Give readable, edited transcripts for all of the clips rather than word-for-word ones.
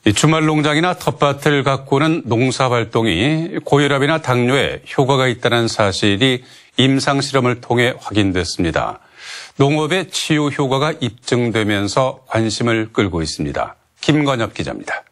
이 주말 농장이나 텃밭을 가꾸는 농사활동이 고혈압이나 당뇨에 효과가 있다는 사실이 임상실험을 통해 확인됐습니다. 농업의 치유 효과가 입증되면서 관심을 끌고 있습니다. 김건엽 기자입니다.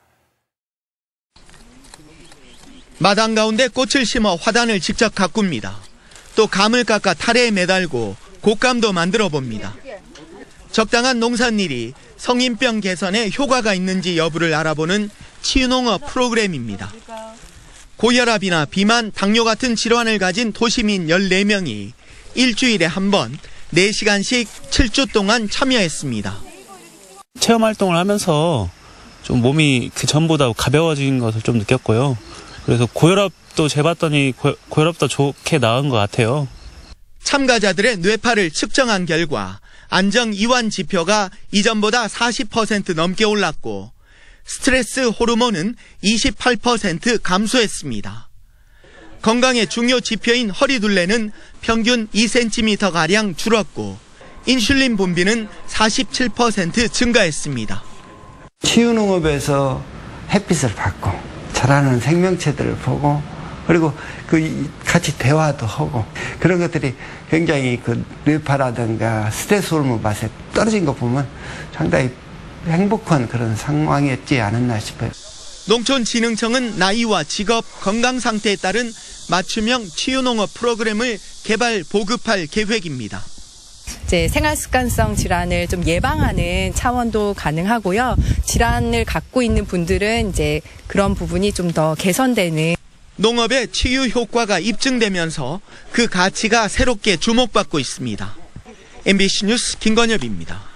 마당 가운데 꽃을 심어 화단을 직접 가꿉니다. 또 감을 깎아 타래에 매달고 곶감도 만들어 봅니다. 적당한 농산일이 성인병 개선에 효과가 있는지 여부를 알아보는 치유농업 프로그램입니다. 고혈압이나 비만, 당뇨 같은 질환을 가진 도시민 14명이 일주일에 한 번 4시간씩 7주 동안 참여했습니다. 체험 활동을 하면서 좀 몸이 그 전보다 가벼워진 것을 좀 느꼈고요. 그래서 고혈압도 재봤더니 고혈압도 좋게 나은 것 같아요. 참가자들의 뇌파를 측정한 결과 안정 이완 지표가 이전보다 40% 넘게 올랐고 스트레스 호르몬은 28% 감소했습니다. 건강의 중요 지표인 허리둘레는 평균 2cm가량 줄었고 인슐린 분비는 47% 증가했습니다. 치유농업에서 햇빛을 받고 자라는 생명체들을 보고 그리고 같이 대화도 하고 그런 것들이 굉장히 뇌파라든가 스트레스 호르몬 맛에 떨어진 거 보면 상당히 행복한 그런 상황이었지 않았나 싶어요. 농촌진흥청은 나이와 직업, 건강 상태에 따른 맞춤형 치유농업 프로그램을 개발 보급할 계획입니다. 이제 생활습관성 질환을 좀 예방하는 차원도 가능하고요. 질환을 갖고 있는 분들은 이제 그런 부분이 좀 더 개선되는. 농업의 치유 효과가 입증되면서 그 가치가 새롭게 주목받고 있습니다. MBC 뉴스 김건엽입니다.